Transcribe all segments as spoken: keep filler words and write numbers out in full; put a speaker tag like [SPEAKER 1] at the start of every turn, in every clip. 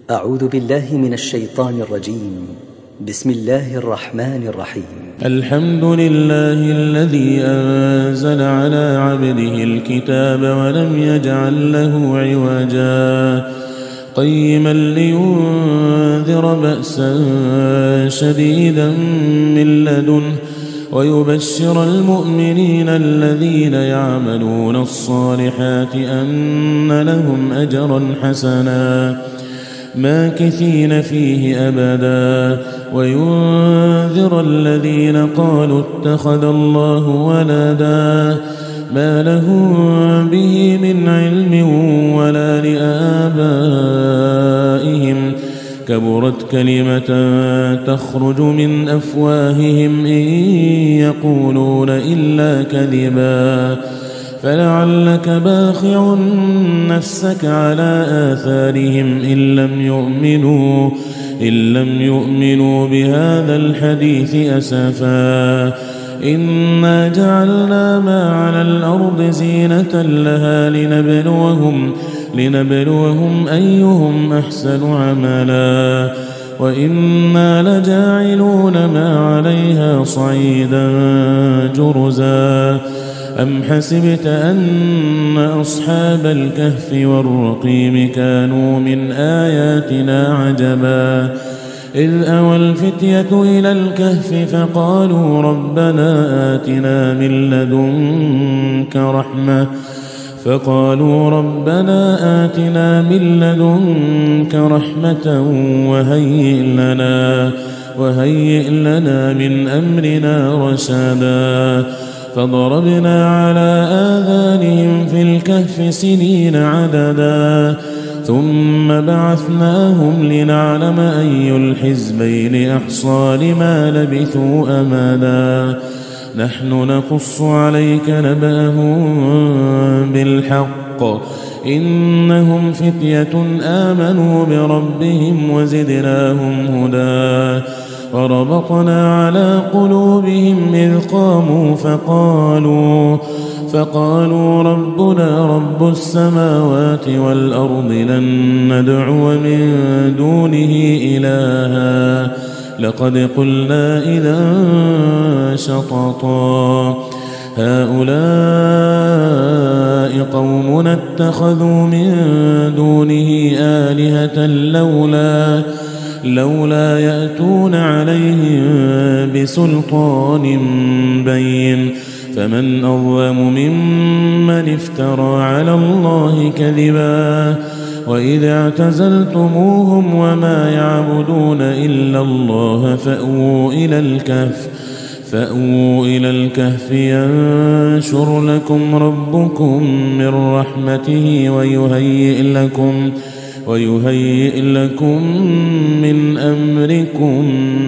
[SPEAKER 1] أعوذ بالله من الشيطان الرجيم. بسم الله الرحمن الرحيم.
[SPEAKER 2] الحمد لله الذي أنزل على عبده الكتاب ولم يجعل له عوجا قيما لينذر بأسا شديدا من لدنه ويبشر المؤمنين الذين يعملون الصالحات أن لهم أجرا حسنا ماكثين فيه أبدا وينذر الذين قالوا اتخذ الله ولدا ما لهم به من علم ولا لآبائهم كبرت كلمة تخرج من أفواههم إن يقولون إلا كذبا فلعلك باخع نفسك على آثارهم إن لم يؤمنوا إن لم يؤمنوا بهذا الحديث أسفا إنا جعلنا ما على الأرض زينة لها لنبلوهم لنبلوهم أيهم أحسن عملا وإنا لجاعلون ما عليها صعيدا جرزا أم حسبت أن أصحاب الكهف والرقيم كانوا من آياتنا عجبا إذ أوى الفتية إلى الكهف فقالوا ربنا آتنا من لدنك رحمة فقالوا ربنا آتنا من لدنك رحمة وهيئ لنا وهيئ لنا من أمرنا رشدا فضربنا على آذانهم في الكهف سنين عددا ثم بعثناهم لنعلم أي الحزبين أحصى لما لبثوا أمدا نحن نقص عليك نبأهم بالحق إنهم فتية آمنوا بربهم وزدناهم هدى وربطنا على قلوبهم إذ قاموا فقالوا فقالوا ربنا رب السماوات والأرض لن ندعو من دونه إلها لقد قلنا إذا شططا هؤلاء قومنا اتخذوا من دونه آلهة لولا لولا يأتون عليهم بسلطان بين فمن أظلم ممن افترى على الله كذبا وإذا اعتزلتموهم وما يعبدون إلا الله فأووا إلى الكهف فأووا إلى الكهف ينشر لكم ربكم من رحمته ويهيئ لكم ويهيئ لكم من أمركم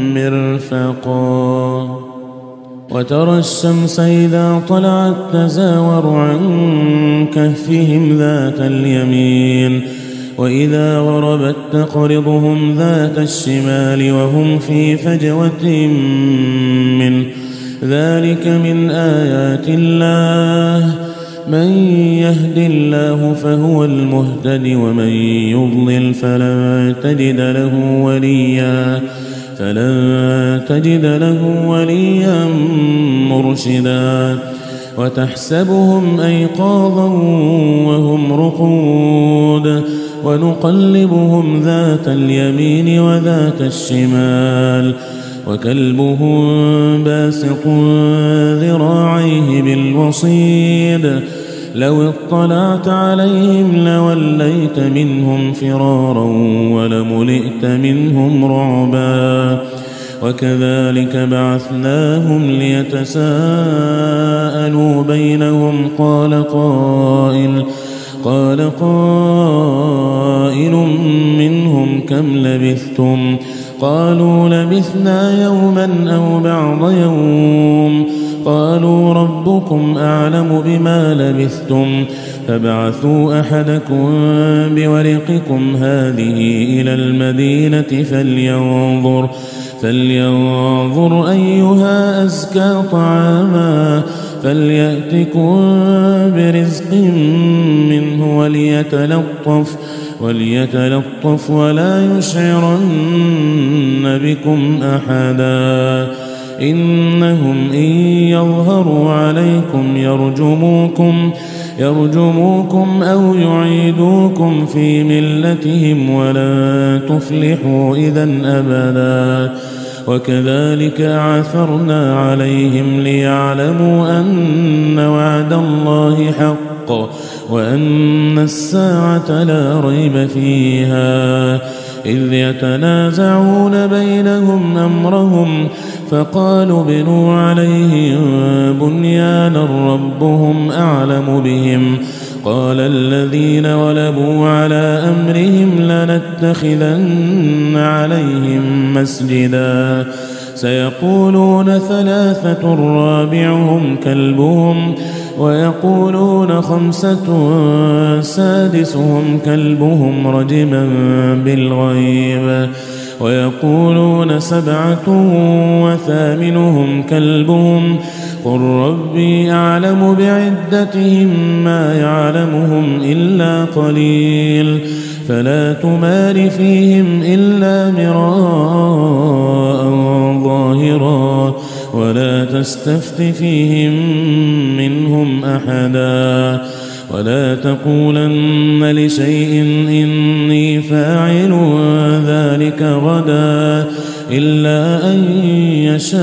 [SPEAKER 2] مرفقا وترى الشمس إذا طلعت تزاور عن كهفهم ذات اليمين وإذا غربت تقرضهم ذات الشمال وهم في فجوة منه ذلك من آيات الله من يهد الله فهو المهتد ومن يضلل فلن تجد له وليا فلن تجد له وليا مرشدا وتحسبهم أيقاظا وهم رقود ونقلبهم ذات اليمين وذات الشمال وكلبهم باسط ذراعيه بالوصيد لو اطلعت عليهم لوليت منهم فرارا ولملئت منهم رعبا وكذلك بعثناهم ليتساءلوا بينهم قال قائل قال قائل منهم كم لبثتم قالوا لبثنا يوما أو بعض يوم قالوا ربكم أعلم بما لبثتم فابعثوا أحدكم بورقكم هذه إلى المدينة فلينظر فلينظر أيها أزكى طعاما فليأتكم برزق منه وليتلطف وليتلطف ولا يشعرن بكم أحدا إنهم إن يظهروا عليكم يرجموكم يرجموكم أو يعيدوكم في ملتهم ولا تفلحوا إذن أبدا وكذلك أعثرنا عليهم ليعلموا أن وعد الله حق وأن الساعة لا ريب فيها إذ يتنازعون بينهم أمرهم فقالوا بنوا عليهم بنيانا ربهم أعلم بهم قال الذين غلبوا على أمرهم لنتخذن عليهم مسجدا سيقولون ثلاثة رابعهم كلبهم ويقولون خمسة سادسهم كلبهم رجما بالغيب ويقولون سبعة وثامنهم كلبهم قل ربي أعلم بعدتهم ما يعلمهم إلا قليل فلا تمار فيهم إلا مراء ظاهرا ولا تستفت فيهم منهم أحدا ولا تقولن لشيء إني فاعل ذلك غدا إلا أن يشاء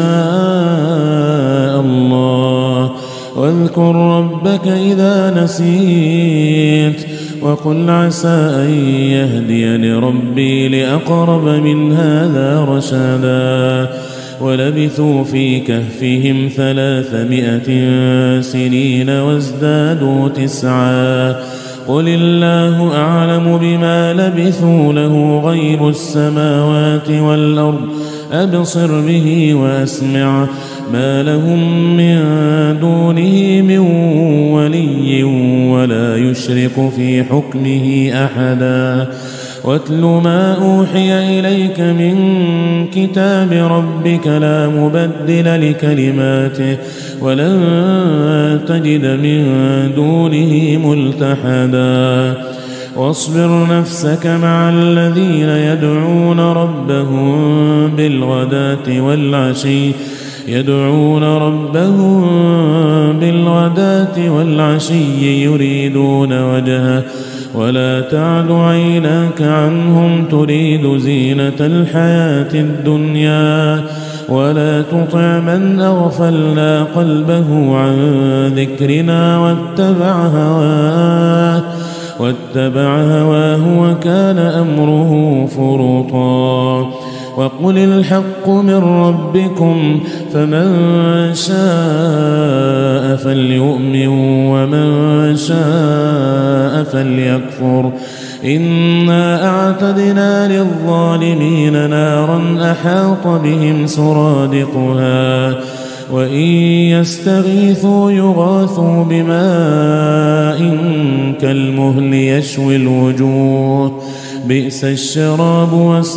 [SPEAKER 2] الله واذكر ربك إذا نسيت وقل عسى أن يهديني ربي لأقرب من هذا رشدا ولبثوا في كهفهم ثلاثمائة سنين وازدادوا تسعا قل الله أعلم بما لبثوا له غيب السماوات والأرض أبصر به وأسمع ما لهم من دونه من ولي ولا يشرك في حكمه أحدا واتل ما أوحي إليك من كتاب ربك لا مبدل لكلماته ولن تجد من دونه ملتحدا واصبر نفسك مع الذين يدعون ربهم بالغداة والعشي يدعون ربهم بالغداة والعشي يريدون وجهه ولا تعد عيناك عنهم تريد زينة الحياة الدنيا ولا تطع من أغفلنا قلبه عن ذكرنا واتبع هواه واتبع هواه وكان أمره فرطا وقل الحق من ربكم فمن شاء فليؤمن ومن شاء فليكفر إنا أعتدنا للظالمين نارا أحاط بهم سرادقها وإن يستغيثوا يغاثوا بماء كالمهل يشوي الوجوه بئس الشراب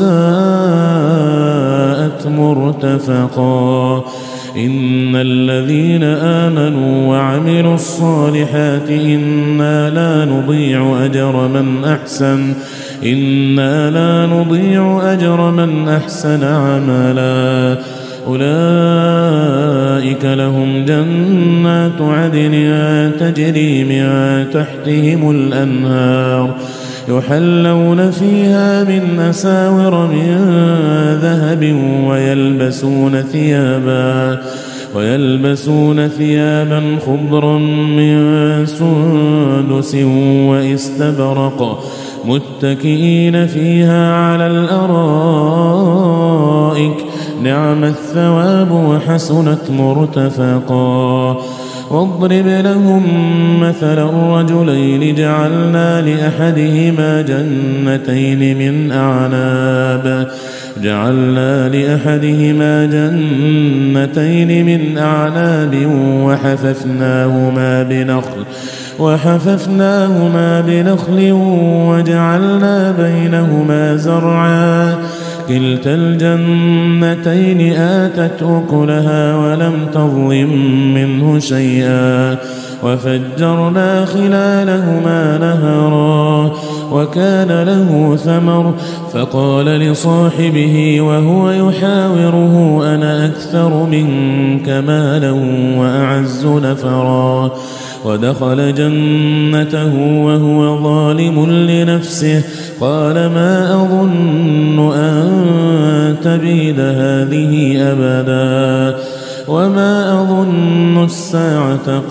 [SPEAKER 2] وساءت مرتفقا إن الذين آمنوا وعملوا الصالحات إنا لا نضيع أجر من أحسن إنا لا نضيع أجر من أحسن عملا أولئك لهم جنات عدن تجري من تحتهم الأنهار يحلون فيها من أساور من ذهب ويلبسون ثيابا ويلبسون ثيابا خضرا من سندس واستبرق متكئين فيها على الأرائك نعم الثواب وحسنت مرتفقا واضرب لهم مثل الرجلين جعلنا لأحدهما جنتين من أعناب جعلنا لأحدهما جنتين من أعناب وحففناهما بنخل وحففناهما بنخل وجعلنا بينهما زرعا كلتا الجنتين آتت أكلها ولم تظلم منه شيئا وفجرنا خلالهما نهرا وكان له ثمر فقال لصاحبه وهو يحاوره أنا أكثر منك مالا وأعز نفرا ودخل جنته وهو ظالم لنفسه قال ما أظن أن تبيد هذه أبدا وما أظن الساعة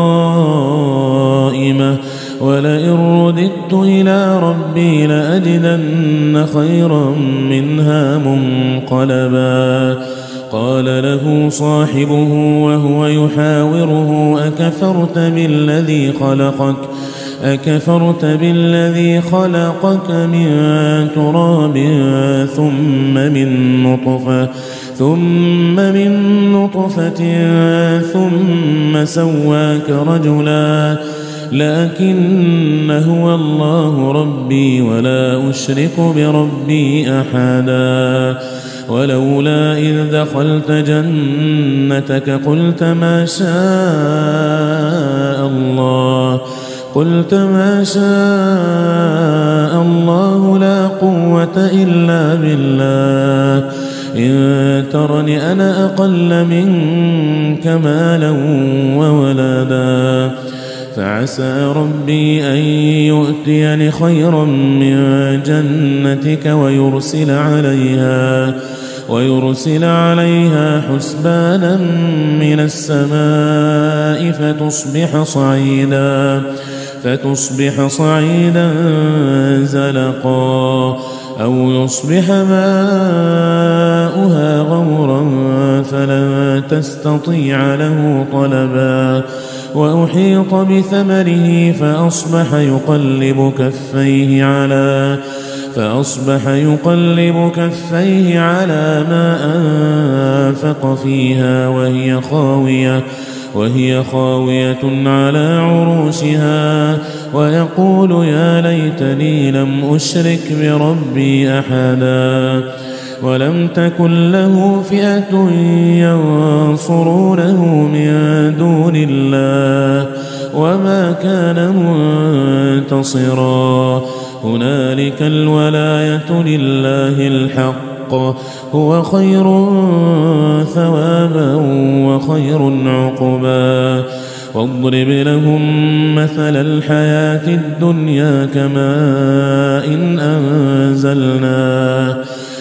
[SPEAKER 2] قائمة ولئن رددت إلى ربي لأجدن خيرا منها منقلبا قال له صاحبه وهو يحاوره أكفرت بالذي خلقك أكفرت بالذي خلقك من تراب ثم من نطفة ثم من نطفة ثم سواك رجلا لكن هو الله ربي ولا أشرك بربي أحدا ولولا إذ دخلت جنتك قلت ما شاء الله قلت ما شاء الله لا قوة إلا بالله إن ترني أنا أقل منك مالا وولدا فعسى ربي أن يؤتيني خيرا من جنتك ويرسل عليها ويرسل عليها حسبانا من السماء فتصبح صعيدا فتصبح صعيدا زلقا أو يصبح ماؤها غورا فلن تستطيع له طلبا وأحيط بثمره فأصبح يقلب كفيه على فأصبح يقلب كفيه على ما أنفق فيها وهي خاوية وهي خاوية على عروشها ويقول يا ليتني لم أشرك بربي أحدا ولم تكن له فئة ينصرونه من دون الله وما كان منتصرا هنالك الولاية لله الحق هو خير ثوابا وخير عقبا واضرب لهم مثل الحياة الدنيا كماء إن أنزلناه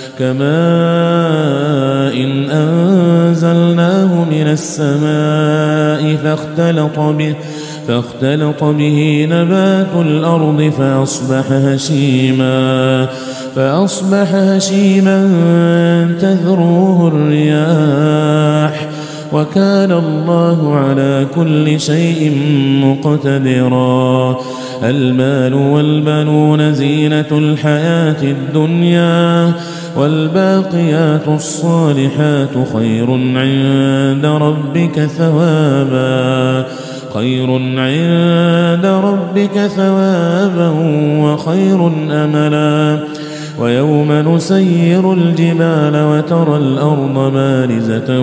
[SPEAKER 2] كماء إن أنزلناه من السماء فاختلط به فاختلط به نبات الأرض فأصبح هشيما فأصبح هشيما تذروه الرياح وكان الله على كل شيء مقتدرا المال والبنون زينة الحياة الدنيا والباقيات الصالحات خير عند ربك ثوابا خير عند ربك ثوابا وخير أملا ويوم نسير الجبال وترى الأرض بارزة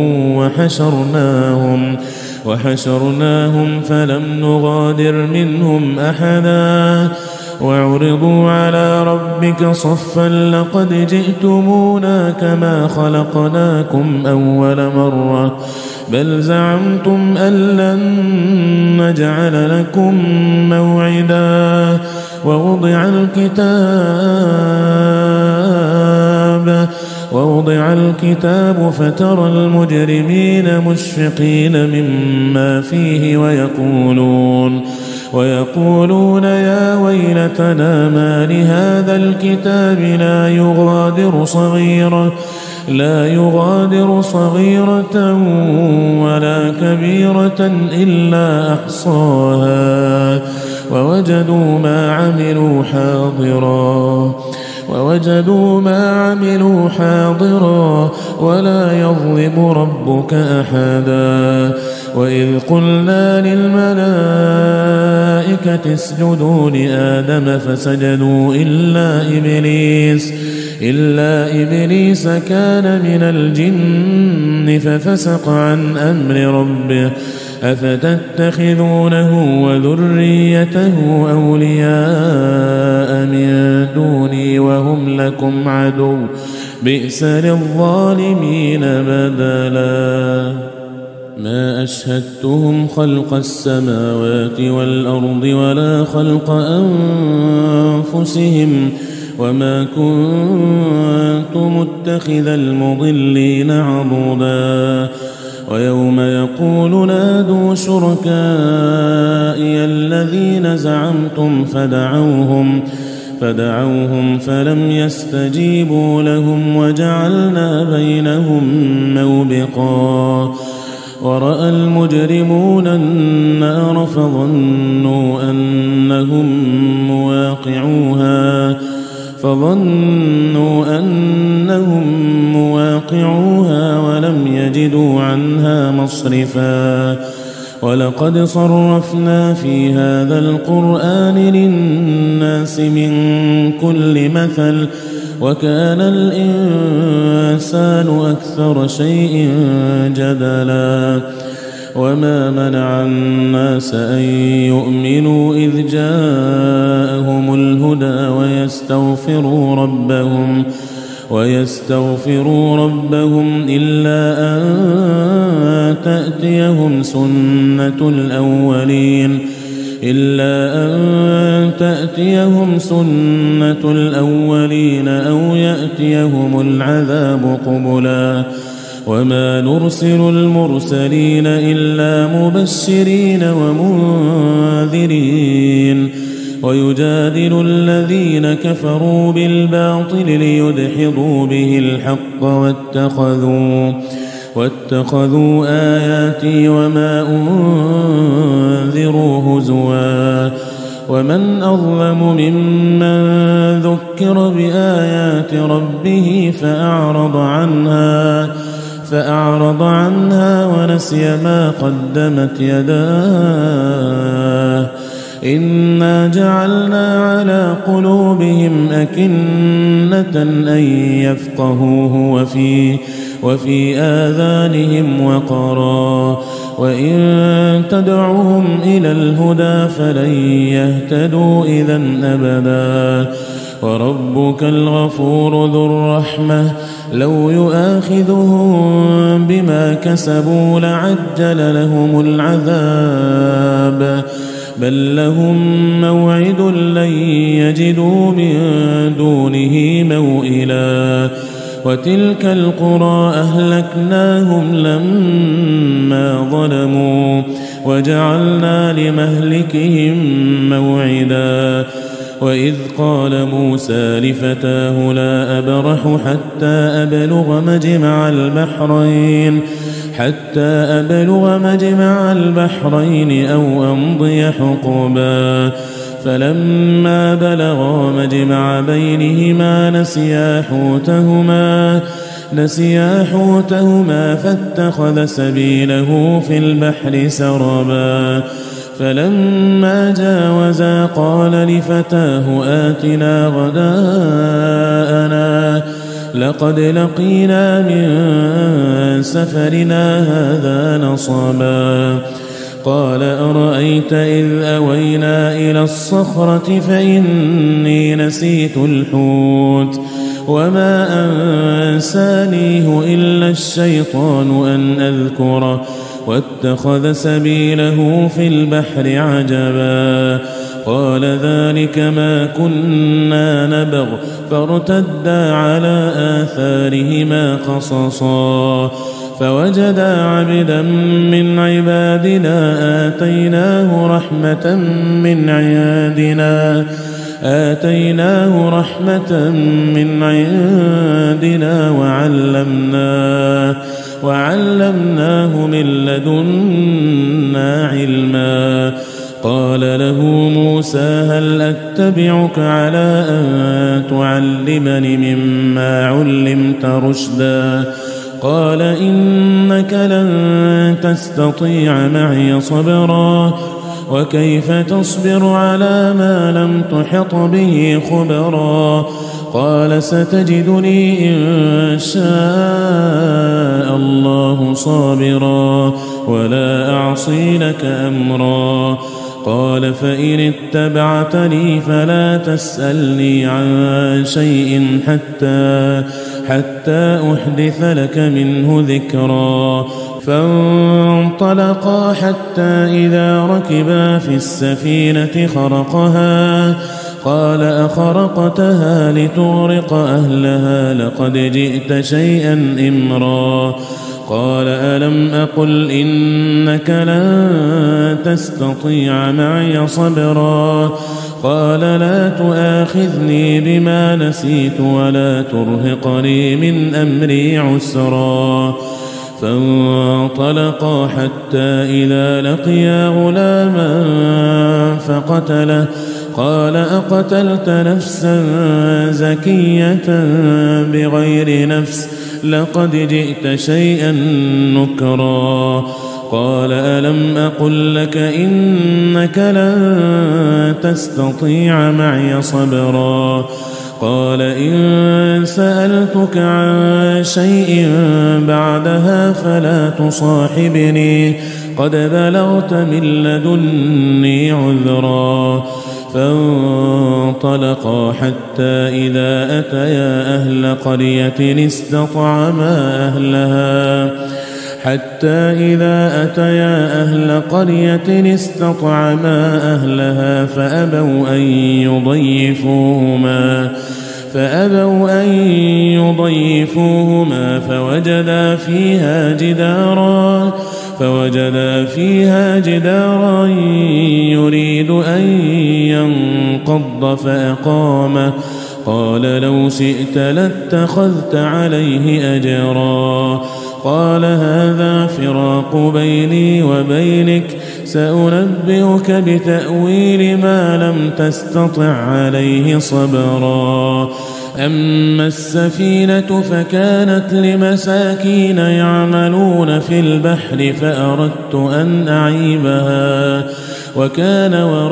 [SPEAKER 2] وحشرناهم وحشرناهم فلم نغادر منهم أحدا وعرضوا على ربك صفا لقد جئتمونا كما خلقناكم أول مرة بل زعمتم أن لن نجعل لكم موعدا ووضع الكتاب ووضع الكتاب فترى المجرمين مشفقين مما فيه ويقولون ويقولون يا ويلتنا ما لهذا الكتاب لا يغادر صغيرة لا يغادر صغيرة ولا كبيرة إلا أحصاها ووجدوا ما عملوا حاضرا ووجدوا ما عملوا حاضرا ولا يظلم ربك أحدا وإذ قلنا للملائكة اسجدوا لآدم فسجدوا إلا إبليس إلا إبليس كان من الجن ففسق عن أمر ربه أفتتخذونه وذريته أولياء من دوني وهم لكم عدو بئس للظالمين بدلا ما أشهدتهم خلق السماوات والأرض ولا خلق أنفسهم وما كنت متخذ المضلين عضدا ويوم يقول نادوا شركائي الذين زعمتم فدعوهم فدعوهم فلم يستجيبوا لهم وجعلنا بينهم موبقا ورأى المجرمون النار فظنوا أنهم مواقعوها فظنوا أنهم مواقعوها ولم يجدوا عنها مصرفا ولقد صرفنا في هذا القرآن للناس من كل مثل وكان الإنسان أكثر شيء جدلا وما منع الناس أن يؤمنوا إذ جاءهم الهدى ويستغفروا ربهم ويستغفروا ربهم إلا أن تأتيهم سنة الأولين إلا أن تأتيهم سنة الأولين أو يأتيهم العذاب قبلا وما نرسل المرسلين إلا مبشرين ومنذرين ويجادل الذين كفروا بالباطل ليدحضوا به الحق واتخذوا واتخذوا آياتي وما أنذروا هزوا ومن أظلم ممن ذكر بآيات ربه فأعرض عنها فأعرض عنها ونسي ما قدمت يداه إنا جعلنا على قلوبهم أكنة أن يفقهوه وفي وفي آذانهم وقرا وإن تدعوهم إلى الهدى فلن يهتدوا إذا أبدا وربك الغفور ذو الرحمة لو يؤاخذهم بما كسبوا لعجل لهم العذاب بل لهم موعد لن يجدوا من دونه موئلا وتلك القرى أهلكناهم لما ظلموا وجعلنا لمهلكهم موعدا وإذ قال موسى لفتاه لا أبرح حتى أبلغ مجمع البحرين حتى أبلغ مجمع البحرين أو أمضي حقبا فلما بلغا مجمع بينهما نسيا حوتهما نسيا حوتهما فاتخذ سبيله في البحر سربا فلما جاوزا قال لفتاه آتنا غداءنا لقد لقينا من سفرنا هذا نصبا قال أرأيت إذ أوينا إلى الصخرة فإني نسيت الحوت وما أنسانيه إلا الشيطان أن أذكره واتخذ سبيله في البحر عجبا قال ذلك ما كنا نبغ فارتدا على آثارهما قصصا فوجدا عبدا من عبادنا آتيناه رحمة من عندنا آتيناه رحمة من عندنا وعلمناه وعلمناه من لدنا علما قال له موسى هل أتبعك على أن تعلمني مما علمت رشدا قال إنك لن تستطيع معي صبرا وكيف تصبر على ما لم تحط به خبرا قال ستجدني إن شاء الله صابرا ولا أعصي لك أمرا. قال فإن اتبعتني فلا تسألني عن شيء حتى حتى أحدث لك منه ذكرا. فانطلقا حتى إذا ركبا في السفينة خرقها قال أخرقتها لتغرق أهلها لقد جئت شيئا إمرا. قال ألم أقل إنك لن تستطيع معي صبرا. قال لا تؤاخذني بما نسيت ولا ترهقني من أمري عسرا. فانطلقا حتى إذا لقيا غلاما فقتله قال أقتلت نفسا زكية بغير نفس لقد جئت شيئا نكرا. قال ألم أقل لك إنك لن تستطيع معي صبرا. قال إن سألتك عن شيء بعدها فلا تصاحبني قد بلغت من لدني عذرا. فانطلقا حتى إذا أتيا أهل قرية استطعما أهلها حتى إذا أتيا أهل قرية استطعما أهلها فأبوا أن يضيفوهما فأبوا أن يضيفوهما فوجدا فيها جدارا فوجدا فيها جدارا يريد أن ينقض فأقامه. قال لو شئت لاتخذت عليه أجرا. قال هذا فراق بيني وبينك سأنبئك بتأويل ما لم تستطع عليه صبرا. أما السفينة فكانت لمساكين يعملون في البحر فأردت أن أعيبها وكان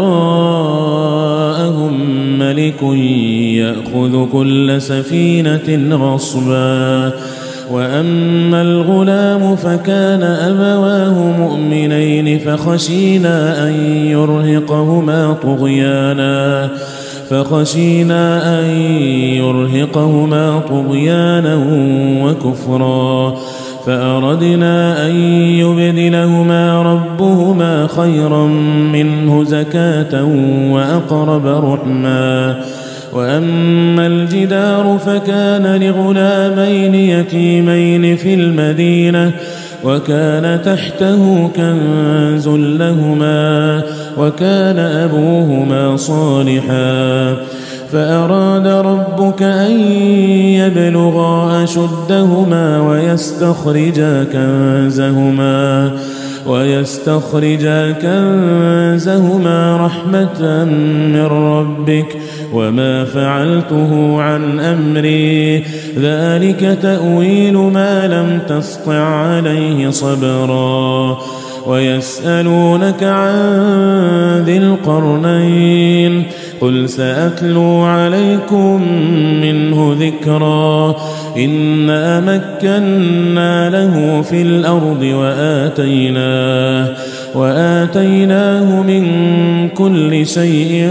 [SPEAKER 2] وراءهم ملك يأخذ كل سفينة غصبا. وأما الغلام فكان أبواه مؤمنين فخشينا أن يرهقهما طغيانا فخشينا أن يرهقهما طغيانا وكفرا. فأردنا أن يبدلهما ربهما خيرا منه زكاة وأقرب رحما. وأما الجدار فكان لغلامين يتيمين في المدينة وكان تحته كنز لهما وكان أبوهما صالحا. فأراد ربك أن يبلغا أشدهما ويستخرجا كنزهما ويستخرجا كنزهما رحمة من ربك وما فعلته عن أمري ذلك تأويل ما لم تسطع عليه صبرا. ويسألونك عن ذي القرنين قل سأتلو عليكم منه ذكرا. إنا مكنا له في الأرض وآتيناه وآتيناه من كل شيء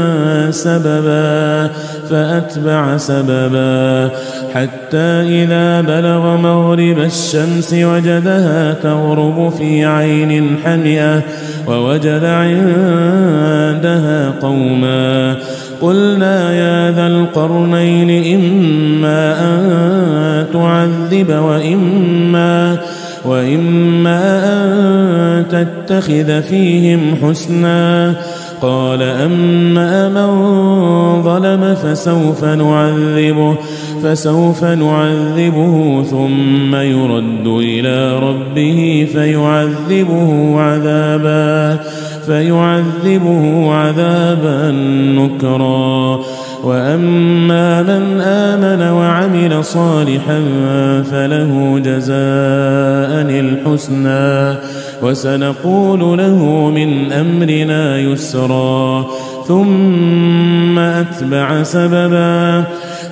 [SPEAKER 2] سببا فأتبع سببا حتى إذا بلغ مغرب الشمس وجدها تغرب في عين حمئة ووجد عندها قوما قلنا يا ذا القرنين إما أن تعذب وإما وإما أن تتخذ فيهم حسنا. قال أما من ظلم فسوف نعذبه فسوف نعذبه ثم يرد إلى ربه فيعذبه عذابا فيعذبه عذابا نكرا. وأما من آمن وعمل صالحا فله جزاء الحسنى وسنقول له من أمرنا يسرا. ثم أتبع سببا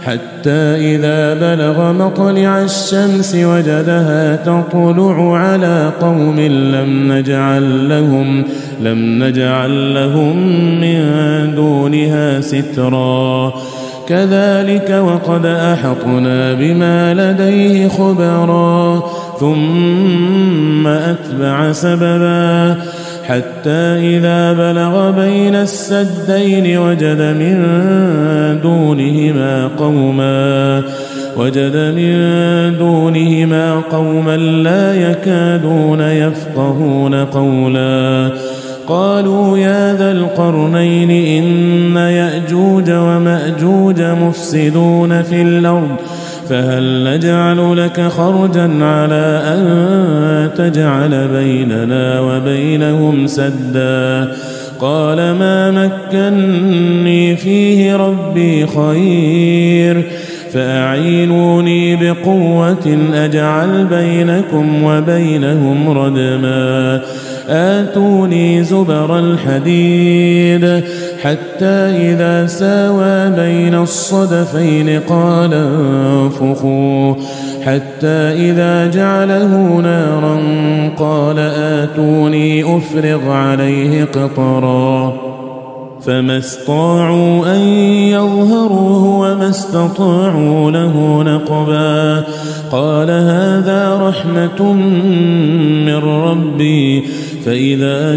[SPEAKER 2] حتى إذا بلغ مطلع الشمس وجدها تطلع على قوم لم نجعل لهم لم نجعل لهم من دونها سترا كذلك وقد أحطنا بما لديه خبرا ثم أتبع سببا حتى إذا بلغ بين السدين وجد من دونهما قوما وجد من دونهما قوما لا يكادون يفقهون قولا قالوا يا ذا القرنين إن يأجوج ومأجوج مفسدون في الأرض فهل نجعل لك خرجا على أن تجعل بيننا وبينهم سدا قال ما مكني فيه ربي خير فأعينوني بقوة أجعل بينكم وبينهم ردما آتوني زبر الحديد حتى إذا ساوى بين الصدفين قال انفخوا حتى إذا جعله نارا قال آتوني أفرغ عليه قطرا فما استطاعوا أن يظهروه وما استطاعوا له نقبا قال هذا رحمة من ربي فإذا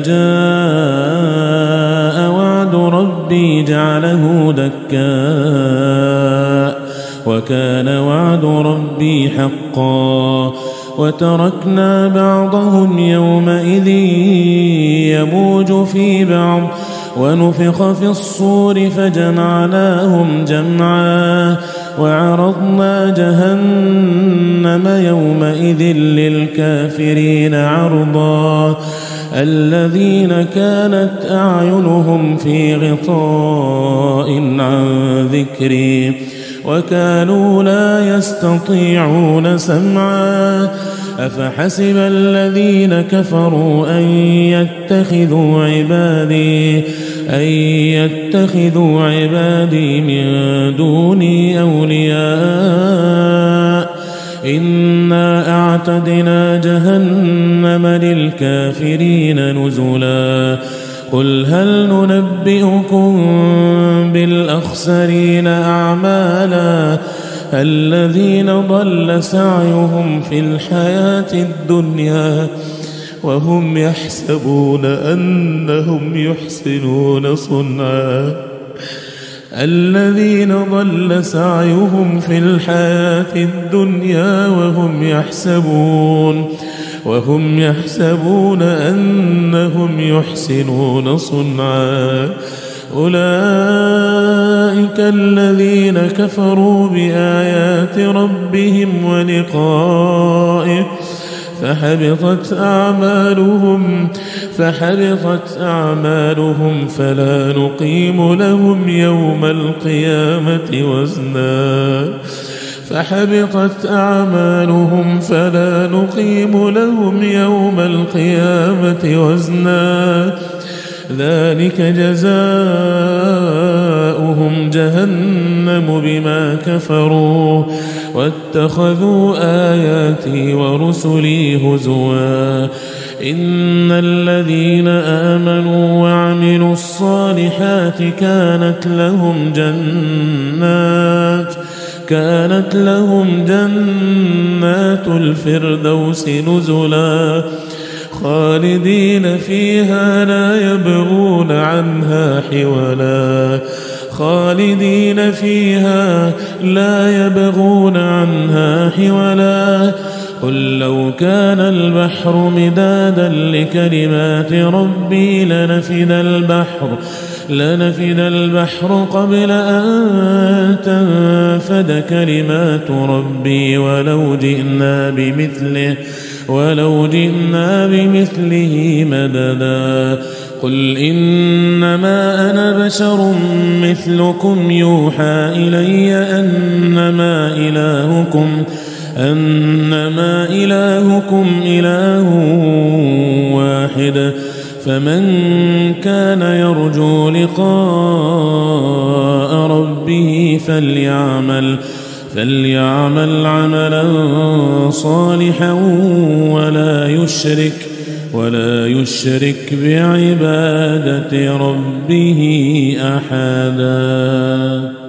[SPEAKER 2] جاء وعد ربي جعله دكاء وكان وعد ربي حقا وتركنا بعضهم يومئذ يموج في بعض ونفخ في الصور فجمعناهم جمعا وعرضنا جهنم يومئذ للكافرين عرضا الذين كانت أعينهم في غطاء عن ذكري وكانوا لا يستطيعون سمعا أفحسب الذين كفروا أن يتخذوا عبادي أن يتخذوا عبادي من دوني أولياء إنا أعتدنا جهنم للكافرين نزلا قل هل ننبئكم بالأخسرين أعمالا الذين ضل سعيهم في الحياة الدنيا وهم يحسبون أنهم يحسنون صنعا الذين ضل سعيهم في الحياة الدنيا وهم يحسبون وهم يحسبون أنهم يحسنون صنعا أولئك الذين كفروا بآيات ربهم ولقائه فحبطت أعمالهم فحبطت أعمالهم فلا نقيم لهم يوم القيامة وزنا فحبطت أعمالهم فلا نقيم لهم يوم القيامة وزنا ذلك جزاؤهم جهنم بما كفروا واتخذوا آياتي ورسلي هزوا إن الذين آمنوا وعملوا الصالحات كانت لهم جنات كانت لهم جنات الفردوس نزلا خالدين فيها لا يبغون عنها حولا خالدين فيها لا يبغون عنها حولا قل لو كان البحر مدادا لكلمات ربي لنفد البحر لنفد البحر قبل أن تنفد كلمات ربي ولو جئنا بمثله ولو جئنا بمثله مددا قل إنما أنا بشر مثلكم يوحى إلي أنما إلهكم أنما إلهكم إله واحد فمن كان يرجو لقاء ربه فليعمل فليعمل عملا صالحا ولا يشرك ولا يشرك بعبادة ربه أحدا.